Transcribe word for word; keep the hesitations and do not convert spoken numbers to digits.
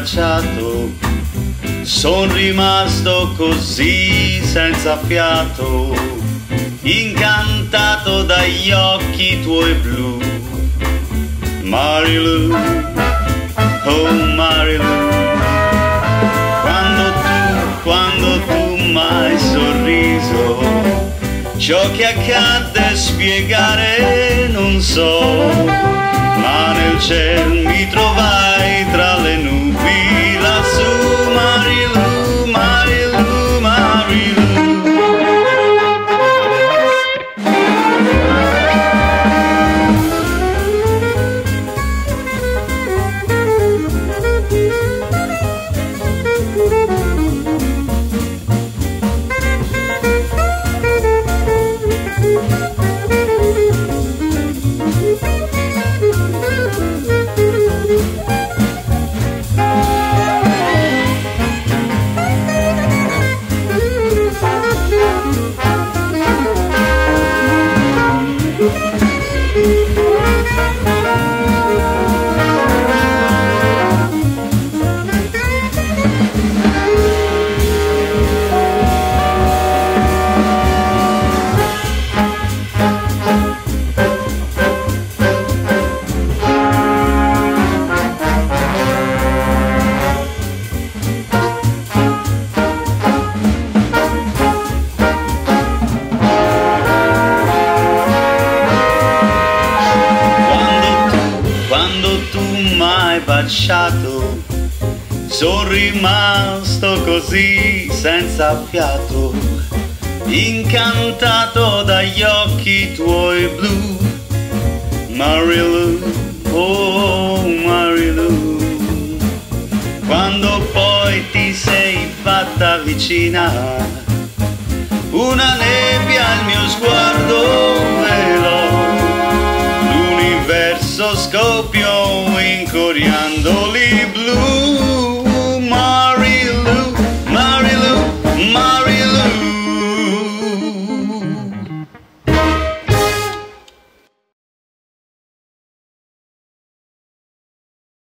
baciato, son rimasto così senza fiato, incantato dagli occhi tuoi blu. Marilu, oh Marilu, quando tu, quando tu m'hai sorriso, ciò che accadde spiegare non so, ma nel cielo mi trovai tra le nubi lassù. Marilu, Marilu, Marilu. Baciato, son rimasto così senza fiato, incantato dagli occhi tuoi blu. Marilu, oh Marilu, quando poi ti sei fatta vicina, una nebbia al mio sguardo velò, l'universo scoppiò in coriandolo.